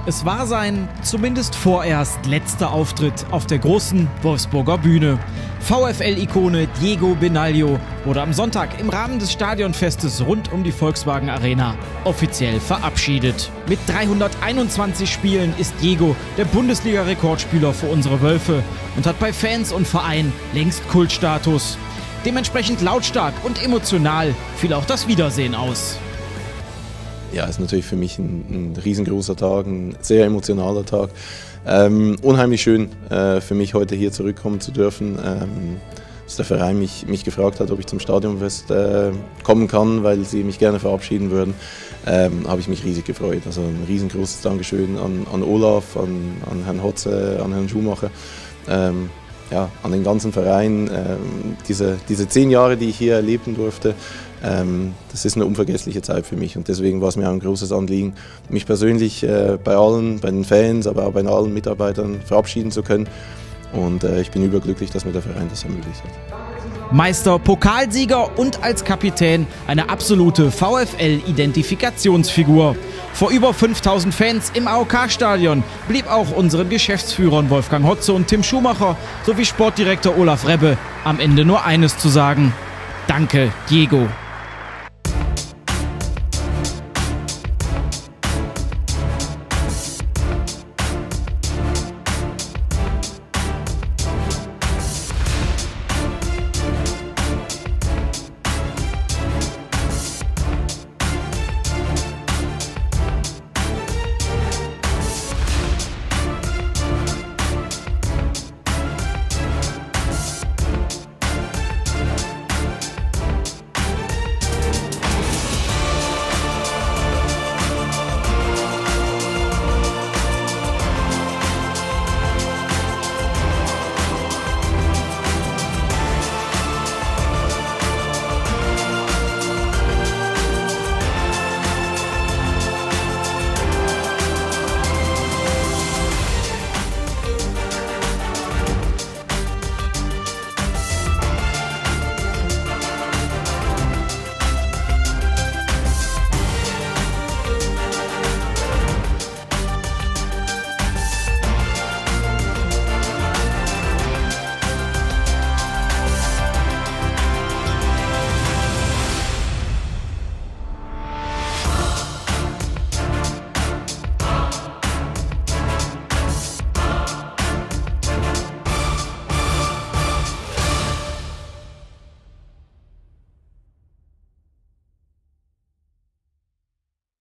Es war sein, zumindest vorerst, letzter Auftritt auf der großen Wolfsburger Bühne. VfL-Ikone Diego Benaglio wurde am Sonntag im Rahmen des Stadionfestes rund um die Volkswagen Arena offiziell verabschiedet. Mit 321 Spielen ist Diego der Bundesliga-Rekordspieler für unsere Wölfe und hat bei Fans und Verein längst Kultstatus. Dementsprechend lautstark und emotional fiel auch das Wiedersehen aus. Ja, ist natürlich für mich ein riesengroßer Tag, ein sehr emotionaler Tag. Unheimlich schön für mich heute hier zurückkommen zu dürfen. Dass der Verein mich gefragt hat, ob ich zum Stadionfest kommen kann, weil sie mich gerne verabschieden würden, habe ich mich riesig gefreut. Also ein riesengroßes Dankeschön an Olaf, an Herrn Hotze, an Herrn Schumacher. Ja, an den ganzen Verein, diese 10 Jahre, die ich hier erleben durfte, das ist eine unvergessliche Zeit für mich und deswegen war es mir auch ein großes Anliegen, mich persönlich bei den Fans, aber auch bei allen Mitarbeitern verabschieden zu können und ich bin überglücklich, dass mir der Verein das ermöglicht hat. Meister, Pokalsieger und als Kapitän eine absolute VfL-Identifikationsfigur. Vor über 5000 Fans im AOK-Stadion blieb auch unseren Geschäftsführern Wolfgang Hotze und Tim Schumacher sowie Sportdirektor Olaf Rebbe am Ende nur eines zu sagen: Danke, Diego.